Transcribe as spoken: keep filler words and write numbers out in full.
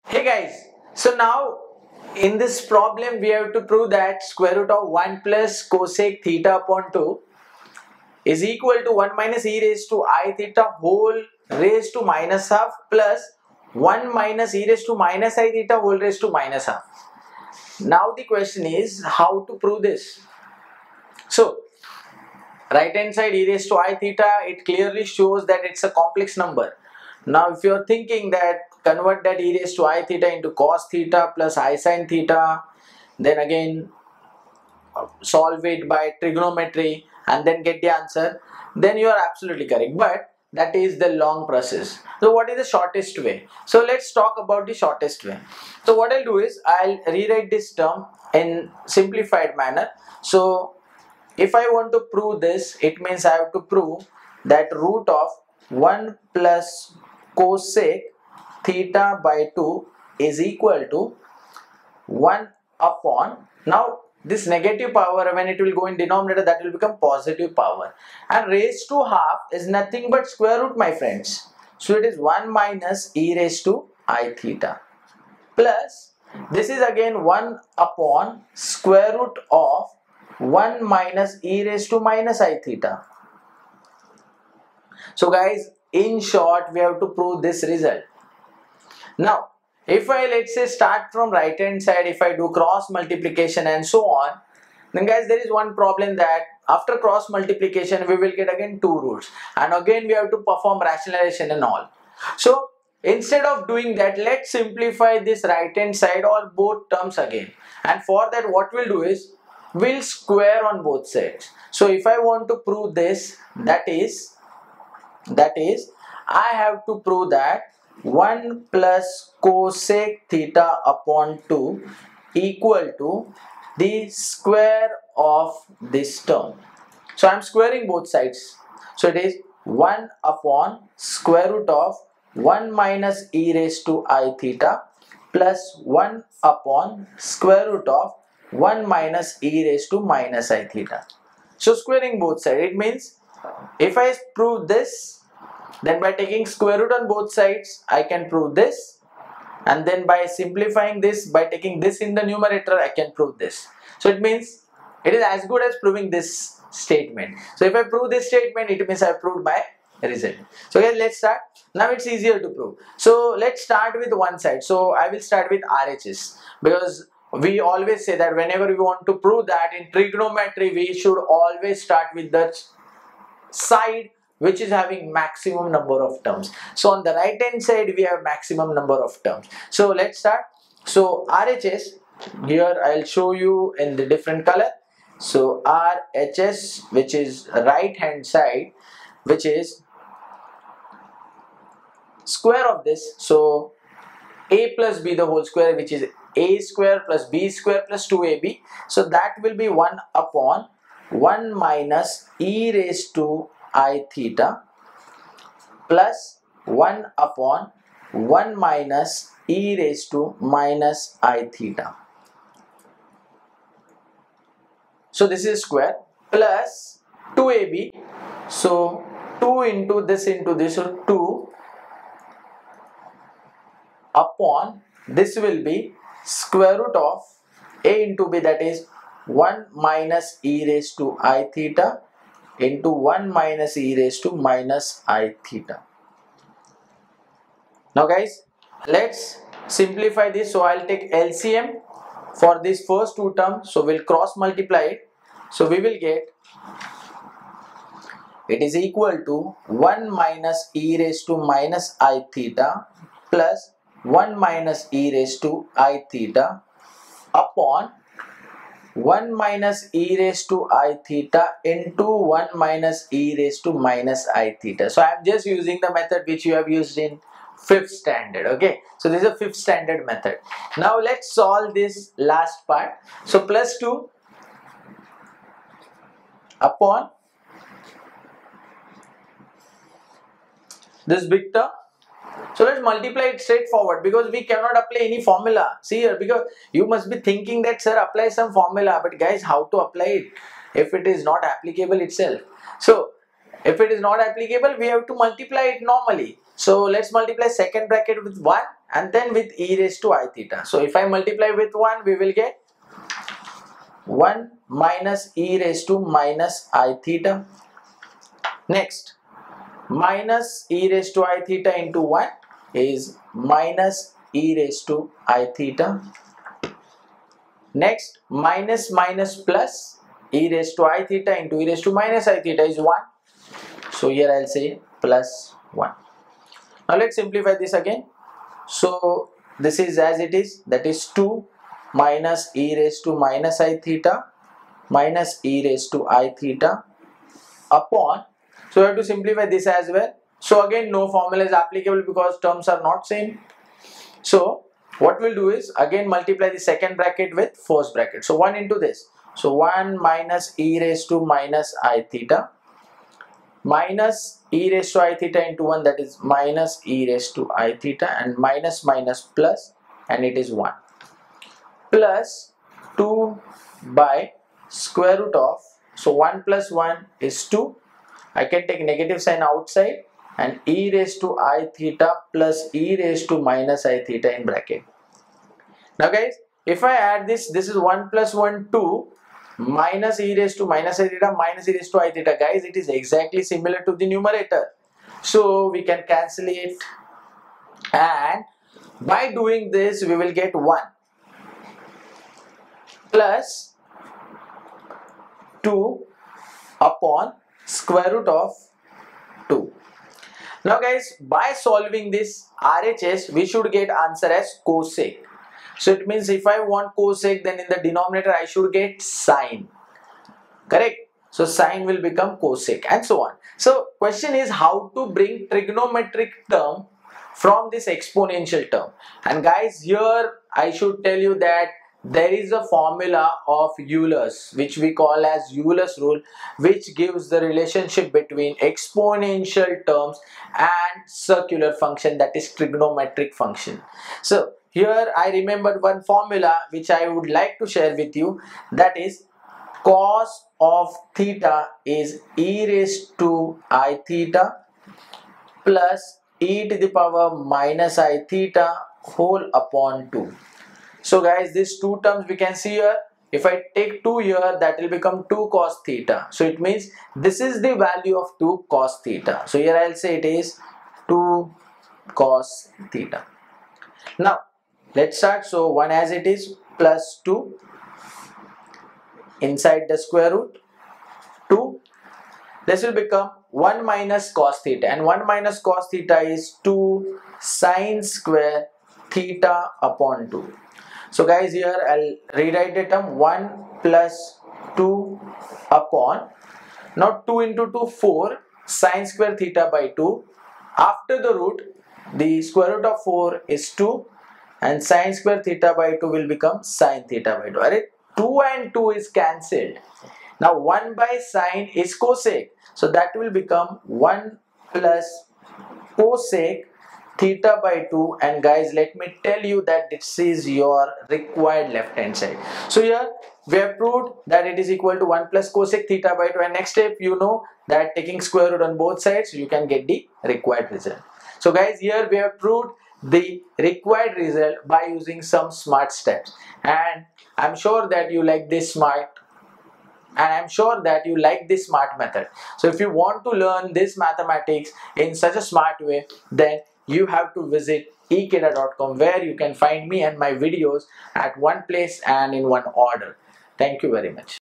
Hey guys, so now in this problem we have to prove that square root of one plus cosec theta upon two is equal to one minus e raised to I theta whole raised to minus half plus one minus e raised to minus I theta whole raised to minus half. Now the question is how to prove this. So right hand side e raised to I theta, it clearly shows that it's a complex number. Now if you are thinking that convert that e raised to I theta into cos theta plus I sin theta, then again solve it by trigonometry and then get the answer, then you are absolutely correct, but that is the long process. So what is the shortest way? So let's talk about the shortest way. So what I'll do is I'll rewrite this term in simplified manner. So if I want to prove this, it means I have to prove that root of one plus cosec theta by two is equal to one upon, now this negative power, when it will go in denominator, that will become positive power, and raised to half is nothing but square root, my friends. So it is one minus e raised to I theta plus this is again one upon square root of one minus e raised to minus I theta. So guys, in short, we have to prove this result. Now if I, let's say, start from right hand side, if I do cross multiplication and so on, then guys there is one problem that after cross multiplication we will get again two roots and again we have to perform rationalization and all. So instead of doing that, let's simplify this right hand side or both terms again, and for that what we'll do is we'll square on both sides. So if I want to prove this, that is that is I have to prove that one plus cosec theta upon two equal to the square of this term. So I am squaring both sides. So it is one upon square root of one minus e raised to I theta plus one upon square root of one minus e raised to minus I theta. So squaring both sides, it means if I prove this, then by taking square root on both sides I can prove this, and then by simplifying this, by taking this in the numerator, I can prove this. So it means it is as good as proving this statement. So if I prove this statement, it means I proved my result. So okay, let's start. Now it's easier to prove. So let's start with one side. So I will start with R H S, because we always say that whenever we want to prove that in trigonometry, we should always start with the side which is having maximum number of terms. So on the right hand side we have maximum number of terms. So let's start. So R H S, here I'll show you in the different color. So R H S, which is right hand side, which is square of this, so a plus b the whole square, which is a square plus b square plus two a b. So that will be one upon one minus e raised to I theta plus one upon one minus e raised to minus I theta. So this is square plus two a b. So two into this into this, so two upon this will be square root of a into b, that is one minus e raised to I theta into one minus e raised to minus I theta. Now guys, let's simplify this. So I'll take L C M for these first two terms. So we'll cross multiply it. So we will get, it is equal to one minus e raised to minus I theta plus one minus e raised to I theta upon one minus e raised to I theta into one minus e raised to minus I theta. So I am just using the method which you have used in fifth standard. Okay, so this is a fifth standard method. Now let's solve this last part. So plus two upon this big term. So let's multiply it straightforward, because we cannot apply any formula. See here, because you must be thinking that sir apply some formula, but guys, how to apply it if it is not applicable itself? So if it is not applicable, we have to multiply it normally. So let's multiply second bracket with one and then with e raised to I theta. So if I multiply with one, we will get one minus e raised to minus I theta. Next, minus e raised to I theta into one is minus e raised to I theta. Next, minus minus plus e raised to I theta into e raised to minus I theta is one. So here I'll say plus one. Now let's simplify this again. So this is as it is, that is two minus e raised to minus I theta minus e raised to I theta upon, so we have to simplify this as well. So again no formula is applicable because terms are not same. So what we'll do is again multiply the second bracket with first bracket. So one into this. So one minus e raised to minus I theta minus e raised to I theta into one, that is minus e raised to I theta, and minus minus plus, and it is one, plus two by square root of, so one plus one is two. I can take negative sign outside, and e raised to I theta plus e raised to minus I theta in bracket. Now guys, if I add this, this is one plus one, two, minus e raised to minus I theta minus e raised to I theta. Guys, it is exactly similar to the numerator. So we can cancel it, and by doing this we will get one plus two upon square root of two. Now guys, by solving this R H S, we should get answer as cosec. So it means if I want cosec, then in the denominator I should get sine. Correct? So sine will become cosec and so on. So question is how to bring trigonometric term from this exponential term. And guys, here I should tell you that there is a formula of Euler's, which we call as Euler's rule, which gives the relationship between exponential terms and circular function, that is trigonometric function. So here I remembered one formula which I would like to share with you, that is cos of theta is e raised to I theta plus e to the power minus I theta whole upon two. So guys, these two terms we can see here. If I take two here, that will become two cos theta. So it means this is the value of two cos theta. So here I'll say it is two cos theta. Now let's start. So one as it is plus two inside the square root two. This will become one minus cos theta, and one minus cos theta is two sine square theta upon two. So guys, here I'll rewrite the term one plus two upon, now two into two, four sine square theta by two. After the root, the square root of four is two, and sine square theta by two will become sine theta by two. Alright, two and two is cancelled. Now one by sine is cosec, so that will become one plus cosec theta by two. And guys, let me tell you that this is your required left hand side. So here we have proved that it is equal to one plus cosec theta by two, and next step, you know that taking square root on both sides you can get the required result. So guys, here we have proved the required result by using some smart steps, and I'm sure that you like this smart and I'm sure that you like this smart method. So if you want to learn this mathematics in such a smart way, then you have to visit educator dot com, where you can find me and my videos at one place and in one order. Thank you very much.